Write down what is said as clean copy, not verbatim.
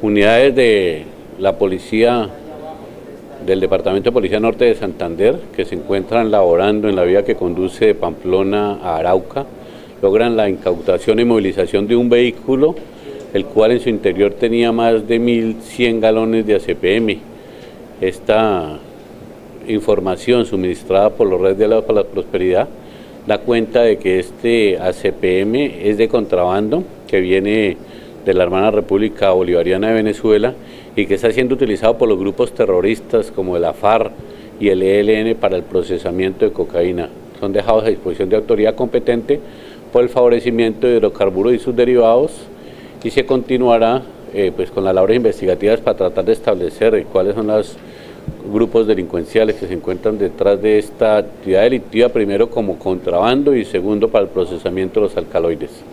Unidades de la policía del Departamento de Policía Norte de Santander, que se encuentran laborando en la vía que conduce de Pamplona a Arauca, logran la incautación y movilización de un vehículo, el cual en su interior tenía más de 1.100 galones de ACPM. Esta información suministrada por los Red de Aliados para la Prosperidad da cuenta de que este ACPM es de contrabando, que viene de la hermana República Bolivariana de Venezuela y que está siendo utilizado por los grupos terroristas como la FARC y el ELN para el procesamiento de cocaína. Son dejados a disposición de autoridad competente por el favorecimiento de hidrocarburos y sus derivados, y se continuará con las labores investigativas para tratar de establecer cuáles son los grupos delincuenciales que se encuentran detrás de esta actividad delictiva, primero como contrabando y segundo para el procesamiento de los alcaloides.